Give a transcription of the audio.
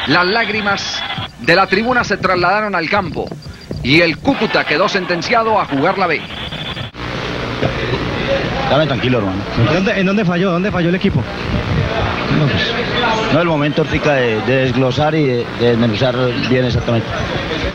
Las lágrimas de la tribuna se trasladaron al campo y el Cúcuta quedó sentenciado a jugar la B. Dame tranquilo, hermano. ¿En dónde falló? ¿Dónde falló el equipo? No es el momento, Ortica, de desglosar y de desmenuzar bien exactamente.